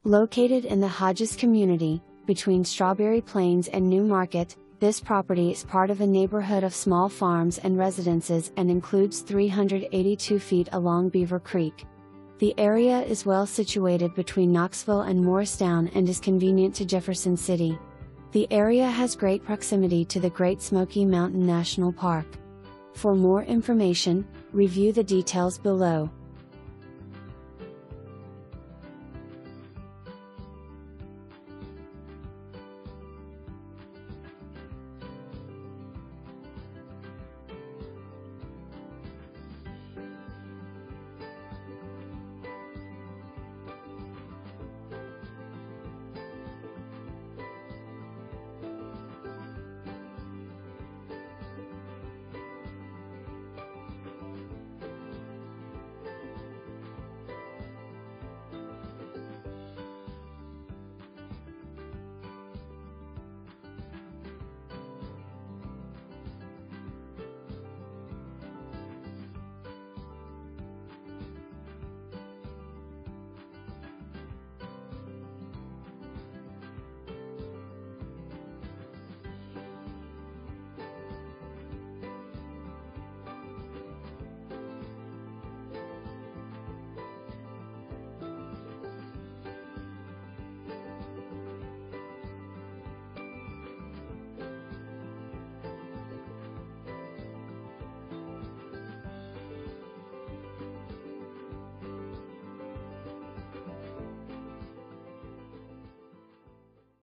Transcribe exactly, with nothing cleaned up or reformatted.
Located in the Hodges community, between Strawberry Plains and New Market, this property is part of a neighborhood of small farms and residences and includes three hundred eighty-two feet along Beaver Creek. The area is well situated between Knoxville and Morristown and is convenient to Jefferson City. The area has great proximity to the Great Smoky Mountain National Park. For more information, review the details below.